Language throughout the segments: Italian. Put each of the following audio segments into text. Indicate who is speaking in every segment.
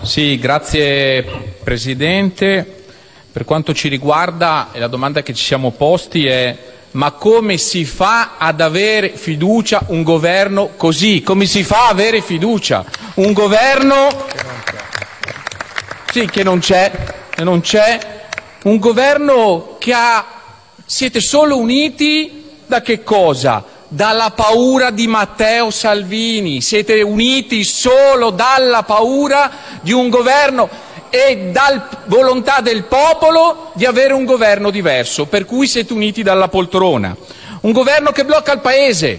Speaker 1: Sì, grazie Presidente. Per quanto ci riguarda, la domanda che ci siamo posti è: ma come si fa ad avere fiducia un governo così? Come si fa ad avere fiducia? Un governo che non c'è, un governo che siete solo uniti da che cosa? Dalla paura di Matteo Salvini, siete uniti solo dalla paura di un governo e dalla volontà del popolo di avere un governo diverso, per cui siete uniti dalla poltrona. Un governo che blocca il Paese,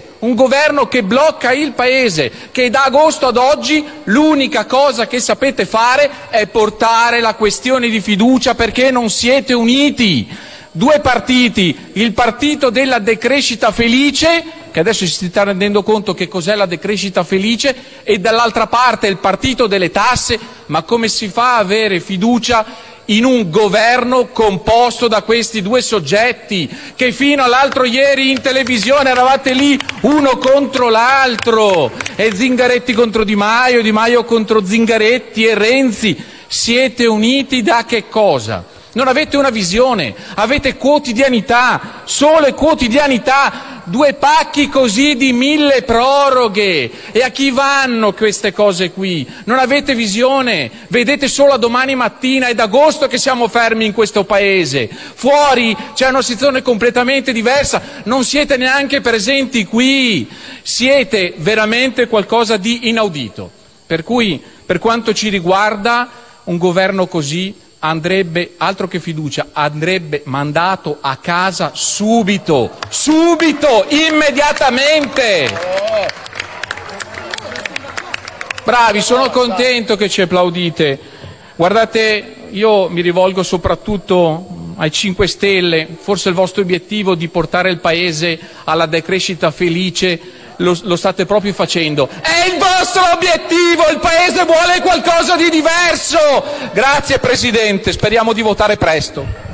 Speaker 1: che da agosto ad oggi l'unica cosa che sapete fare è portare la questione di fiducia perché non siete uniti. Due partiti, il partito della decrescita felice, che adesso si sta rendendo conto che cos'è la decrescita felice, e dall'altra parte il partito delle tasse. Ma come si fa a avere fiducia in un governo composto da questi due soggetti che fino all'altro ieri in televisione eravate lì uno contro l'altro, e Zingaretti contro Di Maio, Di Maio contro Zingaretti e Renzi? Siete uniti da che cosa? Non avete una visione, avete quotidianità, solo quotidianità, due pacchi così di 1000 proroghe. E a chi vanno queste cose qui? Non avete visione, vedete solo a domani mattina, è d'agosto che siamo fermi in questo Paese. Fuori c'è una situazione completamente diversa, non siete neanche presenti qui, siete veramente qualcosa di inaudito. Per cui, per quanto ci riguarda, un governo così andrebbe, altro che fiducia, andrebbe mandato a casa subito, immediatamente. Bravi, sono contento che ci applaudite. Guardate, io mi rivolgo soprattutto ai 5 Stelle, forse il vostro obiettivo di portare il Paese alla decrescita felice lo state proprio facendo. È il vostro obiettivo, il Paese vuole qualcosa di diverso. Grazie Presidente, speriamo di votare presto.